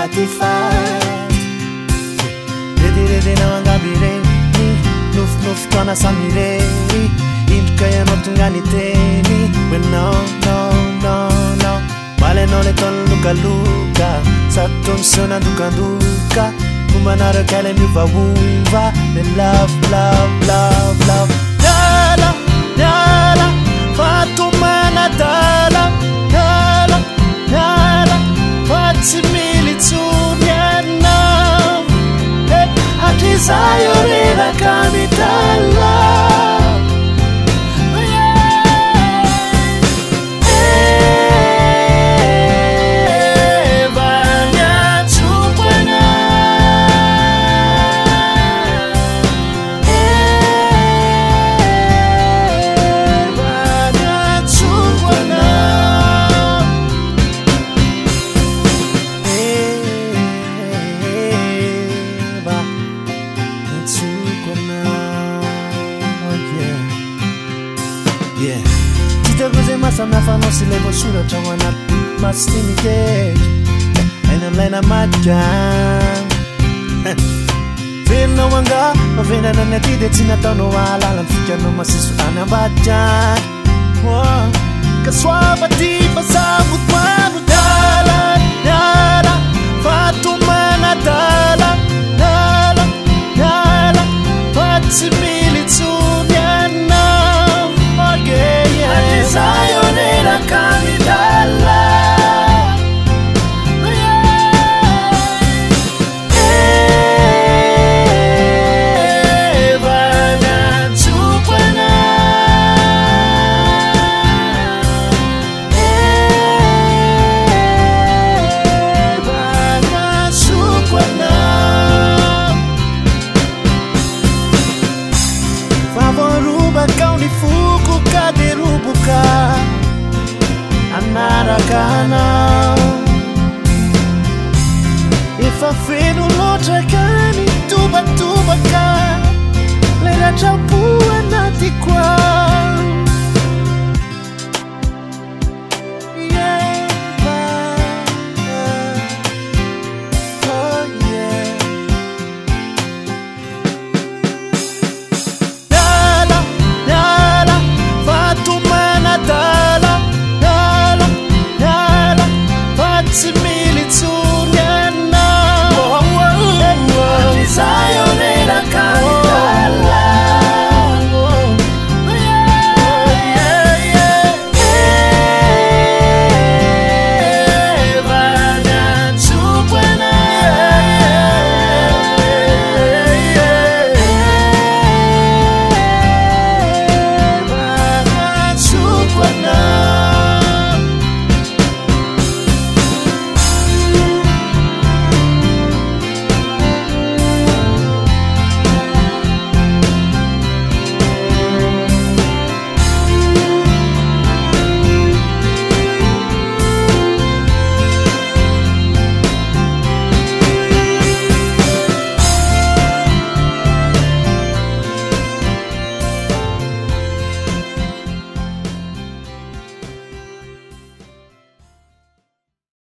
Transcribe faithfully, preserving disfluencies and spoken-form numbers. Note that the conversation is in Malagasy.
fatifaty rediredy na angabireny nofinofotoana samireny indroka ianao tonga niteny hoe non non non non malenao le taona lokaloka sady tomiseho nandokandoka fombanaraka ilay miovaova le love love love love miala miala fatomana dala miala miala fa tsy mily tsony anao hatrizayo reraka mitala samihafanao sy ilay voasoratra ao anaty masiny kely aina ilaina madikany velinao anga mavenana ny aty dia tsy nataonao ahalala ny fikanao masiso any ambadikany ka soava ty fasamotoano dala dala fatomana dala dala dala fa tsy mily tsony anao Zayo nera kamidala Evana tsukwana Evana tsukwana Favoruba kauni fuku kaderubuka Anarakana Efa feno loatra kany tuba tuba ka Lera trapu anati kwa